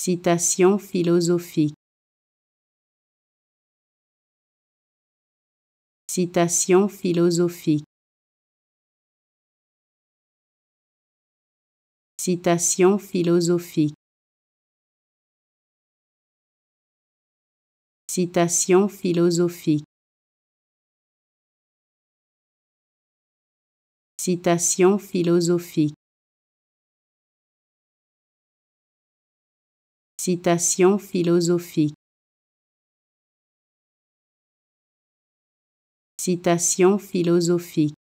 Citation philosophique. Citation philosophique. Citation philosophique. Citation philosophique. Citation philosophique. Citation philosophique. Citation philosophique.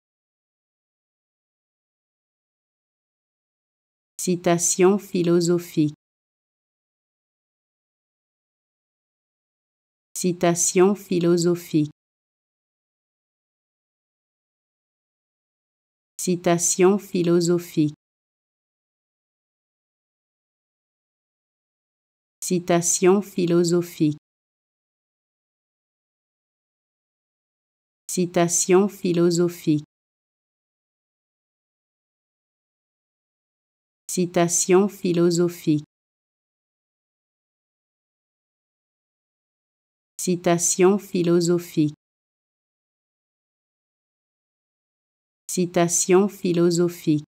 Citation philosophique. Citation philosophique. Citation philosophique. Citation philosophique. Citation philosophique. Citation philosophique. Citation philosophique. Citation philosophique.